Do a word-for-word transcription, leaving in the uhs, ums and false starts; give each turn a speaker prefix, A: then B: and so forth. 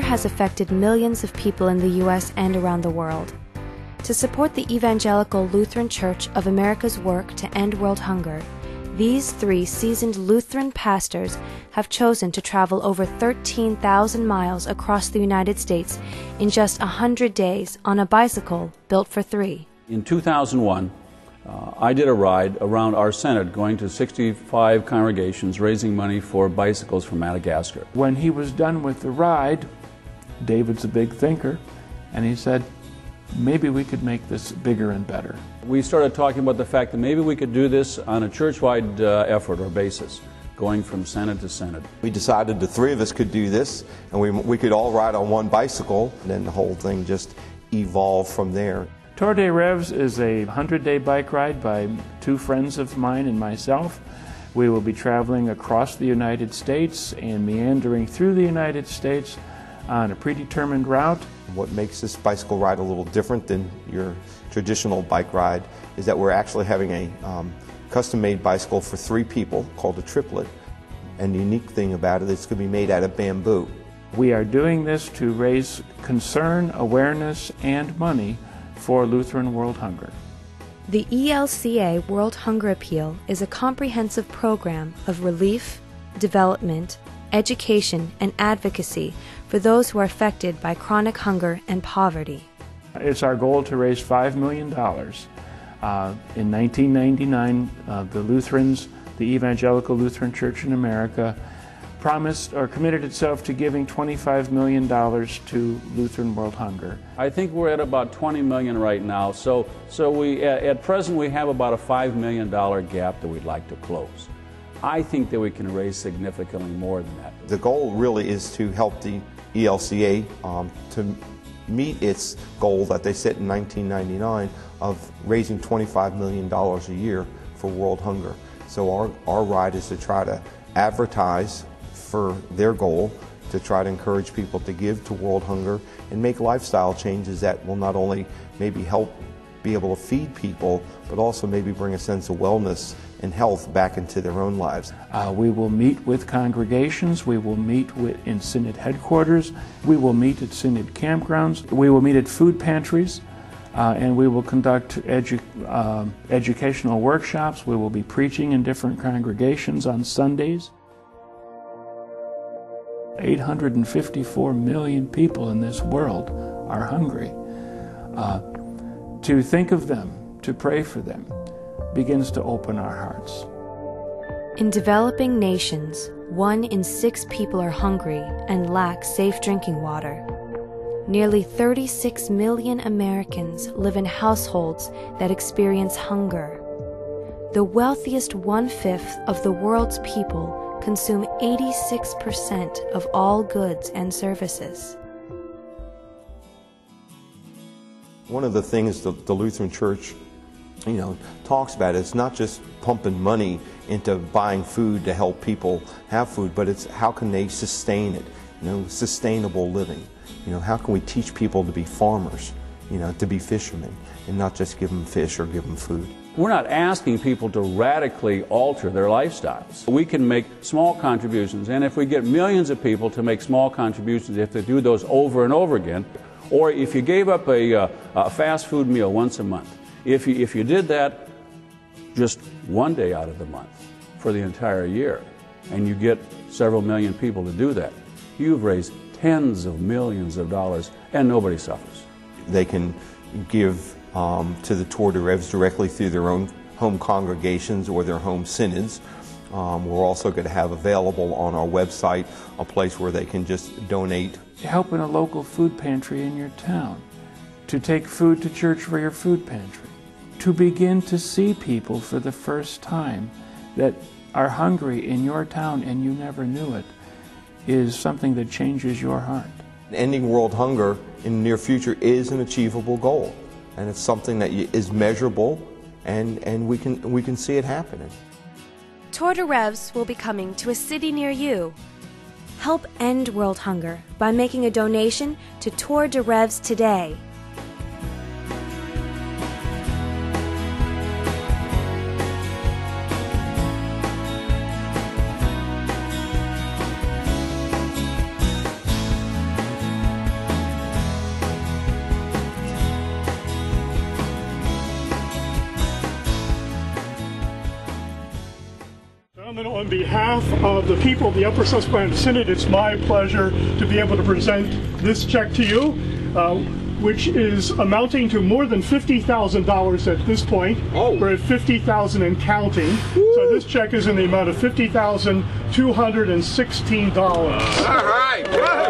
A: has affected millions of people in the U S and around the world. To support the Evangelical Lutheran Church of America's work to end world hunger, these three seasoned Lutheran pastors have chosen to travel over thirteen thousand miles across the United States in just one hundred days on a bicycle built for three.
B: In two thousand one, uh, I did a ride around our synod going to sixty-five congregations raising money for bicycles from Madagascar.
C: When he was done with the ride, David's a big thinker, and he said, maybe we could make this bigger and better.
B: We started talking about the fact that maybe we could do this on a church-wide uh, effort or basis, going from synod to synod.
D: We decided the three of us could do this, and we, we could all ride on one bicycle, and then the whole thing just evolved from there.
C: Tour De Revs is a hundred-day bike ride by two friends of mine and myself. We will be traveling across the United States and meandering through the United States on a predetermined route.
D: What makes this bicycle ride a little different than your traditional bike ride is that we're actually having a um, custom-made bicycle for three people called a triplet. And the unique thing about it is it's going to be made out of bamboo.
C: We are doing this to raise concern, awareness, and money for Lutheran world hunger.
A: The E L C A World Hunger Appeal is a comprehensive program of relief, development, education, and advocacy for those who are affected by chronic hunger and poverty.
C: It's our goal to raise five million dollars. Uh, in nineteen ninety-nine, uh, the Lutherans, the Evangelical Lutheran Church in America, promised or committed itself to giving twenty-five million dollars to Lutheran world hunger.
B: I think we're at about twenty million dollars right now, so, so we, at, at present we have about a five million dollar gap that we'd like to close. I think that we can raise significantly more than that.
D: The goal really is to help the E L C A um, to meet its goal that they set in nineteen ninety-nine of raising twenty-five million dollars a year for world hunger. So our, our ride is to try to advertise for their goal, to try to encourage people to give to world hunger and make lifestyle changes that will not only maybe help be able to feed people, but also maybe bring a sense of wellness and health back into their own lives.
C: Uh, we will meet with congregations, we will meet with, in synod headquarters, we will meet at synod campgrounds, we will meet at food pantries, uh, and we will conduct edu uh, educational workshops. We will be preaching in different congregations on Sundays. eight hundred fifty-four million people in this world are hungry. Uh, to think of them, to pray for them, begins to open our hearts.
A: In developing nations, one in six people are hungry and lack safe drinking water. Nearly thirty-six million Americans live in households that experience hunger. The wealthiest one-fifth of the world's people consume eighty-six percent of all goods and services.
D: One of the things the, the Lutheran Church, you know, talks about is not just pumping money into buying food to help people have food, but it's how can they sustain it, you know, sustainable living. You know, how can we teach people to be farmers, you know, to be fishermen, and not just give them fish or give them food.
B: We're not asking people to radically alter their lifestyles. We can make small contributions, and if we get millions of people to make small contributions, if they do those over and over again, or if you gave up a, uh, a fast food meal once a month, if you, if you did that just one day out of the month for the entire year, and you get several million people to do that, you've raised tens of millions of dollars, and nobody suffers.
D: They can give um, to the Tour De Revs directly through their own home congregations or their home synods. Um, we're also going to have available on our website a place where they can just donate.
C: Help in a local food pantry in your town, to take food to church for your food pantry, to begin to see people for the first time that are hungry in your town and you never knew it, is something that changes your heart.
D: Ending world hunger in the near future is an achievable goal, and it's something that is measurable, and, and we can, we can see it happening.
A: Tour De Revs will be coming to a city near you. Help end world hunger by making a donation to Tour De Revs today.
E: gentlemen, on behalf of the people of the Upper Susquehanna Synod, it's my pleasure to be able to present this check to you, uh, which is amounting to more than fifty thousand dollars at this point. Oh. We're at fifty thousand dollars and counting. Woo. So this check is in the amount of fifty thousand two hundred sixteen dollars.
F: All right.